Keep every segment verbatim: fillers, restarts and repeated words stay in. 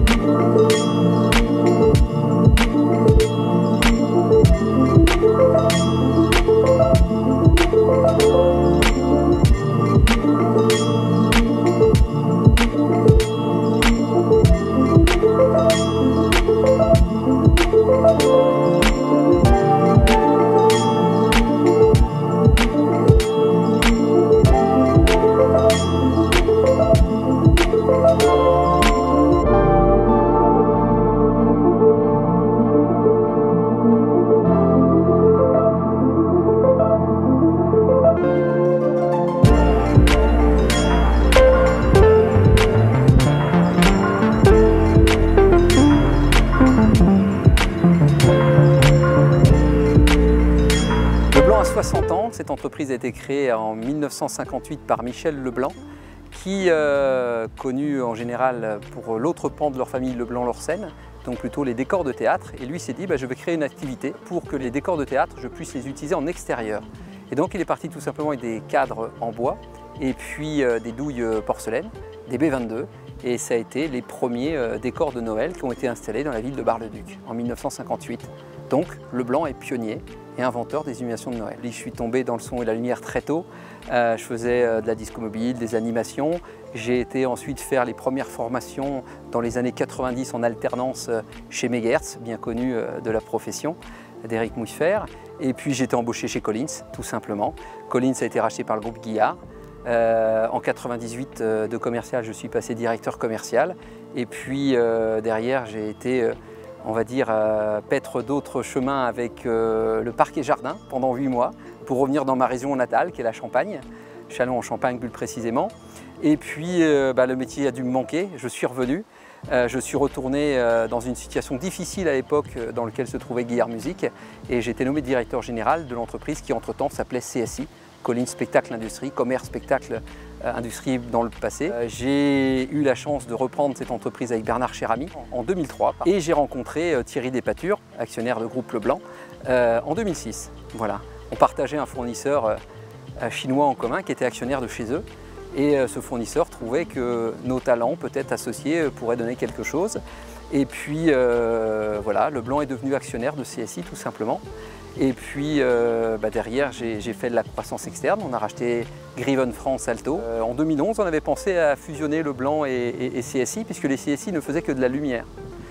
soixante ans, cette entreprise a été créée en mille neuf cent cinquante-huit par Michel Leblanc, qui, euh, connu en général pour l'autre pan de leur famille Leblanc-Lorsen, donc plutôt les décors de théâtre. Et lui s'est dit, bah, je vais créer une activité pour que les décors de théâtre, je puisse les utiliser en extérieur. Et donc il est parti tout simplement avec des cadres en bois et puis euh, des douilles porcelaine, des B vingt-deux. Et ça a été les premiers euh, décors de Noël qui ont été installés dans la ville de Bar-le-Duc en mille neuf cent cinquante-huit. Donc Leblanc est pionnier et inventeur des illuminations de Noël. Je suis tombé dans le son et la lumière très tôt. Euh, je faisais euh, de la disco mobile, des animations. J'ai été ensuite faire les premières formations dans les années quatre-vingt-dix en alternance euh, chez Megahertz, bien connu euh, de la profession, d'Éric Mouillefer. Et puis j'ai été embauché chez Collins, tout simplement. Collins a été racheté par le groupe Guillard. Euh, en quatre-vingt-dix-huit, euh, de commercial, je suis passé directeur commercial. Et puis euh, derrière, j'ai été, euh, on va dire, euh, paître d'autres chemins avec euh, le parc et jardin pendant huit mois pour revenir dans ma région natale, qui est la Champagne, Châlons-en-Champagne plus précisément. Et puis euh, bah, le métier a dû me manquer, je suis revenu. Euh, je suis retourné euh, dans une situation difficile à l'époque euh, dans laquelle se trouvait Guillard Musique et j'ai été nommé directeur général de l'entreprise qui entre-temps s'appelait C S I, Collins Spectacle Industrie, Commerce Spectacle euh, Industrie dans le passé. Euh, j'ai eu la chance de reprendre cette entreprise avec Bernard Chéramy en deux mille trois et j'ai rencontré euh, Thierry Despatures, actionnaire de groupe Leblanc, euh, en deux mille six. Voilà. On partageait un fournisseur euh, chinois en commun qui était actionnaire de chez eux. Et ce fournisseur trouvait que nos talents, peut-être associés, pourraient donner quelque chose. Et puis euh, voilà, Leblanc est devenu actionnaire de C S I tout simplement. Et puis euh, bah derrière, j'ai fait de la croissance externe. On a racheté Griven France Alto. Euh, en deux mille onze, on avait pensé à fusionner Leblanc et, et, et C S I, puisque les C S I ne faisaient que de la lumière.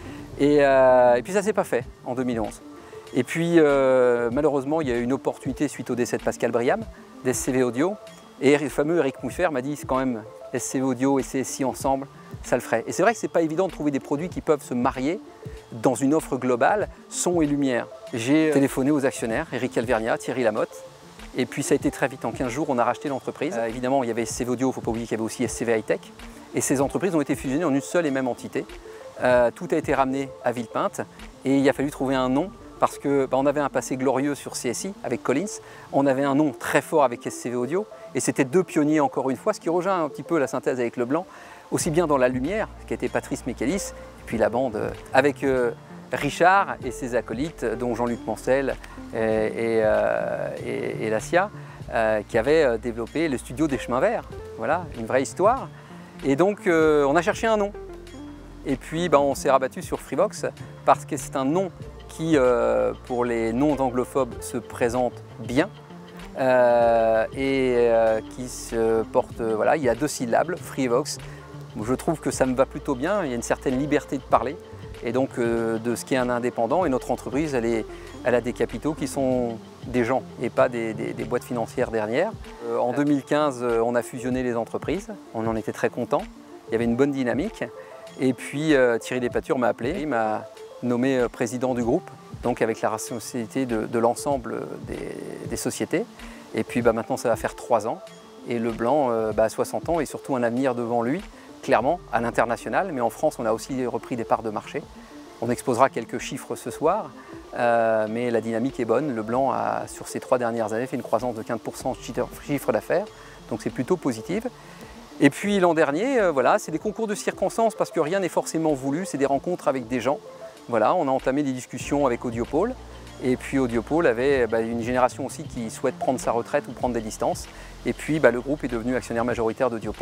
Et, euh, et puis ça ne s'est pas fait en deux mille onze. Et puis euh, malheureusement, il y a eu une opportunité suite au décès de Pascal Briam, d'S C V Audio. Et le fameux Éric Mouillefer m'a dit c'est quand même S C V Audio et C S I ensemble, ça le ferait. Et c'est vrai que c'est pas évident de trouver des produits qui peuvent se marier dans une offre globale, son et lumière. J'ai téléphoné aux actionnaires, Éric Alvernia, Thierry Lamotte, et puis ça a été très vite. En quinze jours, on a racheté l'entreprise. Euh, évidemment, il y avait S C V Audio, il ne faut pas oublier qu'il y avait aussi S C V Hightech. Et ces entreprises ont été fusionnées en une seule et même entité. Euh, tout a été ramené à Villepinte et il a fallu trouver un nom. Parce qu'on bah, avait un passé glorieux sur C S I avec Collins, on avait un nom très fort avec S C V Audio, et c'était deux pionniers encore une fois, ce qui rejoint un petit peu la synthèse avec Leblanc, aussi bien dans la lumière, qui était Patrice Mécalis, et puis la bande euh, avec euh, Richard et ses acolytes, dont Jean-Luc Mancel et, et, euh, et, et Lassia, euh, qui avaient euh, développé le studio des Chemins Verts. Voilà, une vraie histoire. Et donc euh, on a cherché un nom. Et puis bah, on s'est rabattu sur Freevox, parce que c'est un nom qui, euh, pour les non-anglophobes, se présente bien euh, et euh, qui se porte, euh, voilà, il y a deux syllabes, Freevox. Je trouve que ça me va plutôt bien, il y a une certaine liberté de parler et donc euh, de ce qui est un indépendant, et notre entreprise, elle, est, elle a des capitaux qui sont des gens et pas des, des, des boîtes financières derrière. Euh, en deux mille quinze, on a fusionné les entreprises, on en était très contents, il y avait une bonne dynamique et puis euh, Thierry Despatures m'a appelé, il m'a nommé président du groupe, donc avec la responsabilité de, de l'ensemble des, des sociétés. Et puis bah, maintenant ça va faire trois ans et Leblanc euh, bah, a soixante ans et surtout un avenir devant lui, clairement à l'international, mais en France on a aussi repris des parts de marché. On exposera quelques chiffres ce soir, euh, mais la dynamique est bonne. Leblanc a sur ces trois dernières années fait une croissance de quinze pour cent de chiffre d'affaires, donc c'est plutôt positif. Et puis l'an dernier, euh, voilà, c'est des concours de circonstances parce que rien n'est forcément voulu, c'est des rencontres avec des gens. Voilà, on a entamé des discussions avec Audiopole et puis Audiopole avait bah, une génération aussi qui souhaite prendre sa retraite ou prendre des distances. Et puis bah, le groupe est devenu actionnaire majoritaire d'Audiopole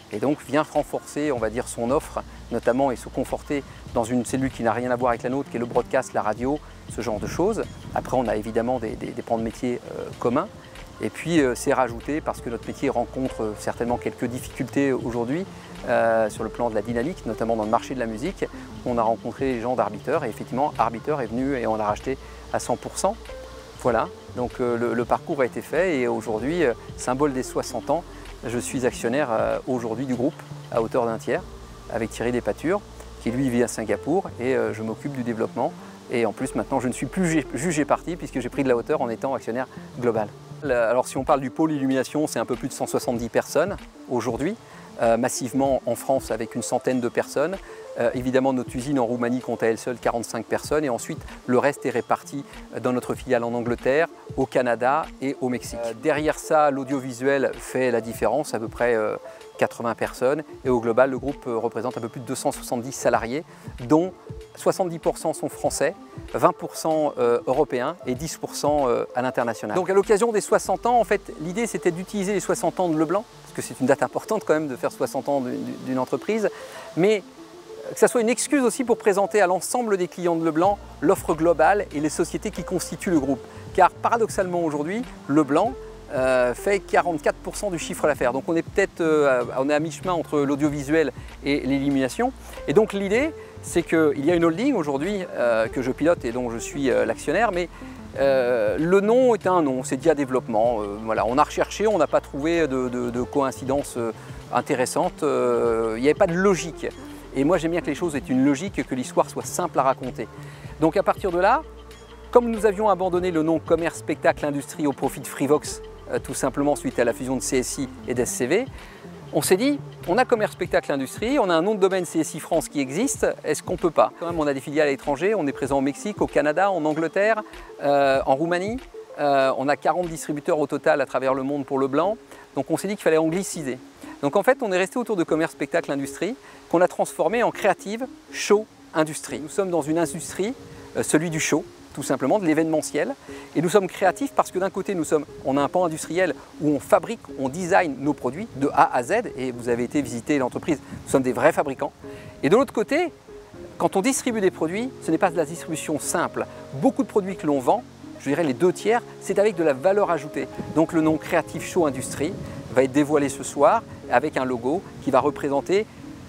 et donc vient renforcer, on va dire, son offre, notamment, et se conforter dans une cellule qui n'a rien à voir avec la nôtre, qui est le broadcast, la radio, ce genre de choses. Après, on a évidemment des, des, des pans de métier euh, communs. Et puis, euh, c'est rajouté parce que notre métier rencontre euh, certainement quelques difficultés aujourd'hui euh, sur le plan de la dynamique, notamment dans le marché de la musique. On a rencontré les gens d'Arbiter et effectivement, Arbiter est venu et on l'a racheté à cent pour cent. Voilà, donc euh, le, le parcours a été fait et aujourd'hui, euh, symbole des soixante ans, je suis actionnaire euh, aujourd'hui du groupe à hauteur d'un tiers avec Thierry Despatures, qui lui vit à Singapour et euh, je m'occupe du développement. Et en plus, maintenant, je ne suis plus jugé parti puisque j'ai pris de la hauteur en étant actionnaire global. Alors, si on parle du pôle illumination, c'est un peu plus de cent soixante-dix personnes aujourd'hui, euh, massivement en France avec une centaine de personnes. Euh, évidemment, notre usine en Roumanie compte à elle seule quarante-cinq personnes et ensuite, le reste est réparti dans notre filiale en Angleterre, au Canada et au Mexique. Euh, derrière ça, l'audiovisuel fait la différence, à peu près euh, quatre-vingts personnes et au global, le groupe représente un peu plus de deux cent soixante-dix salariés, dont soixante-dix pour cent sont français, vingt pour cent euh, européens et dix pour cent euh, à l'international. Donc à l'occasion des soixante ans, en fait, l'idée c'était d'utiliser les soixante ans de Leblanc, parce que c'est une date importante quand même de faire soixante ans d'une entreprise, mais que ça soit une excuse aussi pour présenter à l'ensemble des clients de Leblanc l'offre globale et les sociétés qui constituent le groupe. Car paradoxalement aujourd'hui, Leblanc euh, fait quarante-quatre pour cent du chiffre d'affaires. Donc on est peut-être euh, on est à mi-chemin entre l'audiovisuel et l'illumination. Et donc l'idée, c'est qu'il y a une holding aujourd'hui euh, que je pilote et dont je suis euh, l'actionnaire, mais euh, le nom est un nom, c'est Dia Développement. Euh, voilà, on a recherché, on n'a pas trouvé de, de, de coïncidence euh, intéressante, euh, il n'y avait pas de logique. Et moi j'aime bien que les choses aient une logique, que l'histoire soit simple à raconter. Donc à partir de là, comme nous avions abandonné le nom Commerce Spectacle Industrie au profit de Freevox, euh, tout simplement suite à la fusion de C S I et d'S C V, on s'est dit, on a Commerce Spectacle Industrie, on a un nom de domaine C S I France qui existe, est-ce qu'on ne peut pas? Quand même, on a des filiales à l'étranger, on est présent au Mexique, au Canada, en Angleterre, euh, en Roumanie, euh, on a quarante distributeurs au total à travers le monde pour Leblanc, donc on s'est dit qu'il fallait angliciser. Donc en fait, on est resté autour de Commerce Spectacle Industrie, qu'on a transformé en Creative Show Industrie. Nous sommes dans une industrie, euh, celui du show, tout simplement, de l'événementiel. Et nous sommes créatifs parce que d'un côté, nous sommes, on a un pan industriel où on fabrique, on design nos produits de A à Z. Et vous avez été visiter l'entreprise, nous sommes des vrais fabricants. Et de l'autre côté, quand on distribue des produits, ce n'est pas de la distribution simple. Beaucoup de produits que l'on vend, je dirais les deux tiers, c'est avec de la valeur ajoutée. Donc le nom Creative Show Industrie va être dévoilé ce soir avec un logo qui va représenter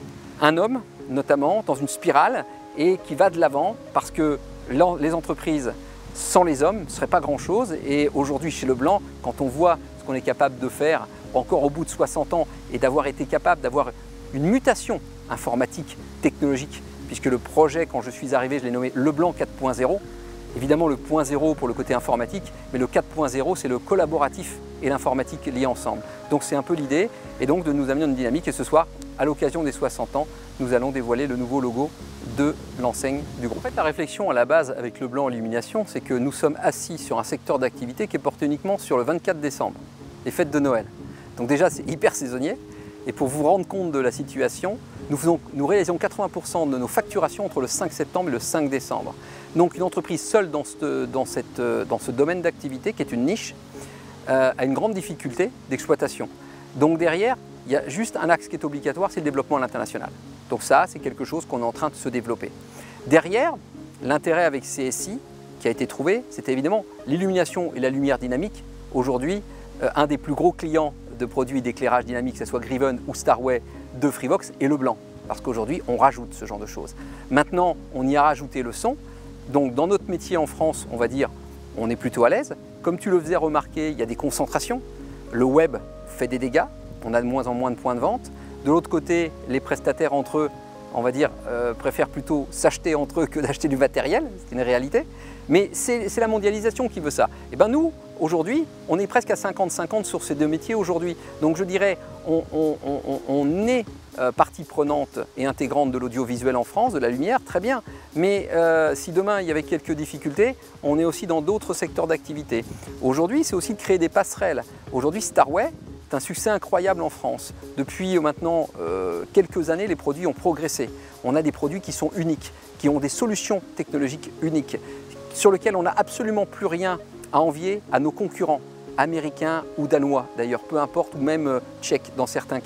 un homme, notamment, dans une spirale et qui va de l'avant parce que les entreprises sans les hommes ne seraient pas grand-chose. Et aujourd'hui, chez Leblanc, quand on voit ce qu'on est capable de faire encore au bout de soixante ans et d'avoir été capable d'avoir une mutation informatique, technologique, puisque le projet, quand je suis arrivé, je l'ai nommé Leblanc quatre point zéro. Évidemment, le point zéro pour le côté informatique, mais le quatre point zéro, c'est le collaboratif et l'informatique liés ensemble. Donc c'est un peu l'idée, et donc de nous amener dans une dynamique. Et ce soir, à l'occasion des soixante ans, nous allons dévoiler le nouveau logo de l'enseigne du groupe. En fait, la réflexion à la base avec Leblanc Illumination, c'est que nous sommes assis sur un secteur d'activité qui est porté uniquement sur le vingt-quatre décembre, les fêtes de Noël. Donc déjà, c'est hyper saisonnier. Et pour vous rendre compte de la situation, nous, faisons, nous réalisons quatre-vingts pour cent de nos facturations entre le cinq septembre et le cinq décembre. Donc une entreprise seule dans ce, dans cette, dans ce domaine d'activité, qui est une niche, euh, a une grande difficulté d'exploitation. Donc derrière, il y a juste un axe qui est obligatoire, c'est le développement à l'international. Donc ça, c'est quelque chose qu'on est en train de se développer. Derrière, l'intérêt avec C S I qui a été trouvé, c'était évidemment l'illumination et la lumière dynamique. Aujourd'hui, euh, un des plus gros clients de produits d'éclairage dynamique, que ce soit Griven ou Starway de Freevox, est Leblanc. Parce qu'aujourd'hui, on rajoute ce genre de choses. Maintenant, on y a rajouté le son. Donc dans notre métier en France, on va dire, on est plutôt à l'aise. Comme tu le faisais remarquer, il y a des concentrations. Le web fait des dégâts. On a de moins en moins de points de vente. De l'autre côté, les prestataires entre eux, on va dire, euh, préfèrent plutôt s'acheter entre eux que d'acheter du matériel. C'est une réalité. Mais c'est la mondialisation qui veut ça. Et ben nous, aujourd'hui, on est presque à cinquante cinquante sur ces deux métiers aujourd'hui. Donc je dirais, on, on, on, on est euh, partie prenante et intégrante de l'audiovisuel en France, de la lumière, très bien. Mais euh, si demain il y avait quelques difficultés, on est aussi dans d'autres secteurs d'activité. Aujourd'hui, c'est aussi de créer des passerelles. Aujourd'hui, Starway, c'est un succès incroyable en France. Depuis maintenant euh, quelques années, les produits ont progressé. On a des produits qui sont uniques, qui ont des solutions technologiques uniques, sur lesquels on n'a absolument plus rien à envier à nos concurrents, américains ou danois d'ailleurs, peu importe, ou même euh, tchèques dans certains cas.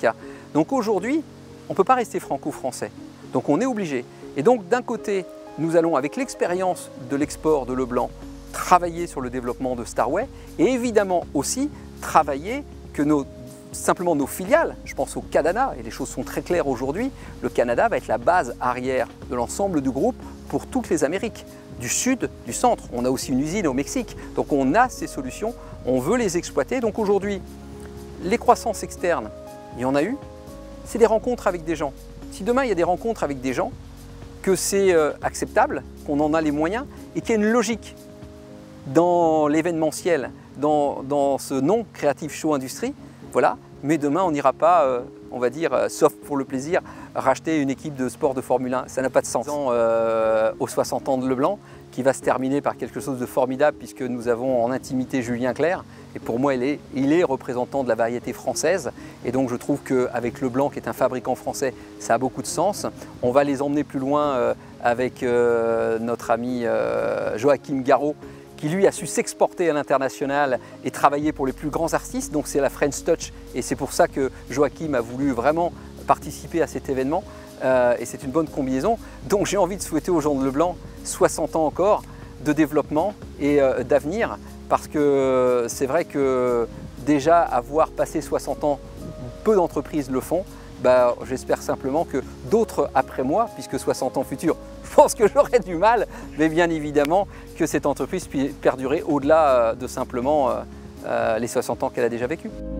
Donc aujourd'hui, on ne peut pas rester franco-français. Donc on est obligé. Et donc d'un côté, nous allons avec l'expérience de l'export de Leblanc travailler sur le développement de Starway et évidemment aussi travailler que nos, simplement nos filiales, je pense au Canada, et les choses sont très claires aujourd'hui, le Canada va être la base arrière de l'ensemble du groupe pour toutes les Amériques, du sud, du centre. On a aussi une usine au Mexique, donc on a ces solutions, on veut les exploiter. Donc aujourd'hui, les croissances externes, il y en a eu, c'est des rencontres avec des gens. Si demain il y a des rencontres avec des gens, que c'est euh, acceptable, qu'on en a les moyens et qu'il y a une logique dans l'événementiel, dans, dans ce nom Creative Show Industrie, voilà. Mais demain, on n'ira pas, euh, on va dire, euh, sauf pour le plaisir, racheter une équipe de sport de Formule un. Ça n'a pas de sens. Euh, aux soixante ans de Leblanc, qui va se terminer par quelque chose de formidable, puisque nous avons en intimité Julien Clerc. Et pour moi, il est, il est représentant de la variété française. Et donc, je trouve qu'avec Leblanc, qui est un fabricant français, ça a beaucoup de sens. On va les emmener plus loin euh, avec euh, notre ami euh, Joachim Garraud, qui lui a su s'exporter à l'international et travailler pour les plus grands artistes, donc c'est la French Touch, et c'est pour ça que Joachim a voulu vraiment participer à cet événement, euh, et c'est une bonne combinaison. Donc j'ai envie de souhaiter aux gens de Leblanc soixante ans encore de développement et euh, d'avenir, parce que c'est vrai que déjà avoir passé soixante ans, peu d'entreprises le font. Bah, j'espère simplement que d'autres après moi, puisque soixante ans futurs, je pense que j'aurai du mal, mais bien évidemment que cette entreprise puisse perdurer au-delà de simplement euh, euh, les soixante ans qu'elle a déjà vécu.